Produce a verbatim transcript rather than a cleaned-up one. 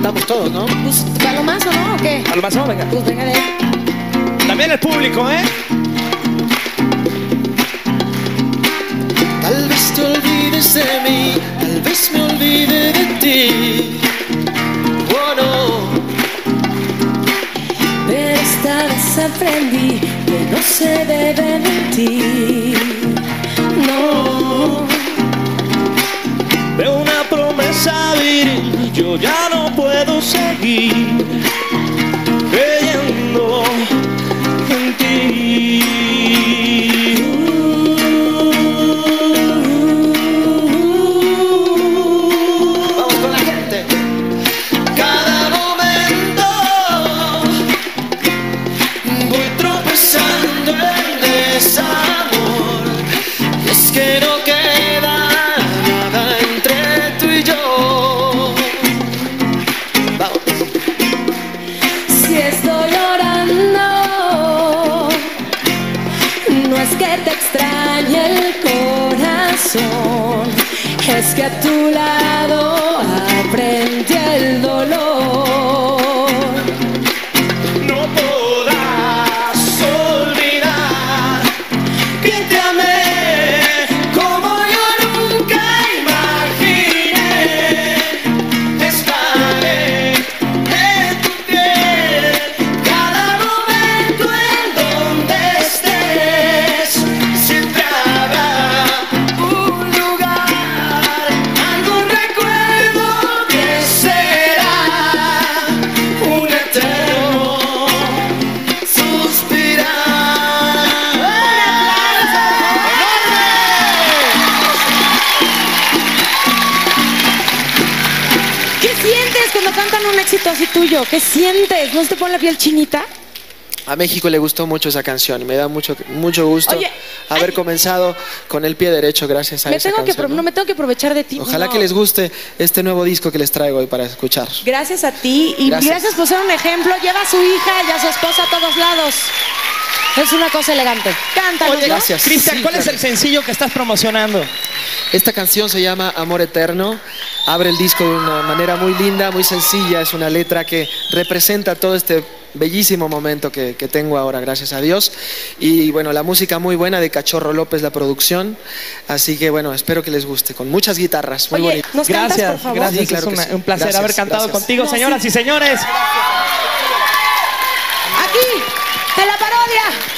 cantamos todos, ¿no? Pues, ¿palomazo, no? ¿O qué? Palomazo, venga. Pues venga de ahí. También el público, ¿eh? Tal vez te olvides de mí, tal vez me olvide de ti. Oh no. Pero esta vez aprendí que no se debe mentir. No. De una promesa viril yo ya no puedo seguir creyendo en ti. Vamos con la gente. Cada momento voy tropezando en desamor. Y es que no queda nada entre tú y yo. Vamos. Si estoy llorando, no es que te extrañe el corazón, es que a tu lado aprendí el dolor. No podrás olvidar que te amé como yo nunca imaginé. Estaré en tu piel cada momento en donde estés. Siempre habrá un lugar, algún recuerdo que será un eterno suspirar. ¿Qué sientes cuando cantan un éxito así tuyo? ¿Qué sientes? ¿No se te pone la piel chinita? A México le gustó mucho esa canción y me da mucho, mucho gusto Oye, haber ay. comenzado con el pie derecho gracias a Me esa tengo que, canción. pro- ¿no? no me tengo que aprovechar de ti. Ojalá no. que les guste este nuevo disco que les traigo hoy para escuchar. Gracias a ti y Gracias. gracias por ser un ejemplo. Lleva a su hija y a su esposa a todos lados. Es una cosa elegante. Cántalo, Oye, ¿no? gracias. Cristian, Sí, ¿cuál es claro. el sencillo que estás promocionando? Esta canción se llama Amor Eterno. Abre el disco de una manera muy linda, muy sencilla. Es una letra que representa todo este bellísimo momento que, que tengo ahora, gracias a Dios. Y bueno, la música muy buena de Cachorro López, la producción. Así que bueno, espero que les guste. Con muchas guitarras, muy Oye, bonito. ¿nos cantas, Gracias, por favor? gracias. Sí, claro es que una- sí. un placer Gracias, haber cantado gracias. contigo, No, señoras sí. y señores. Aquí, en la parodia.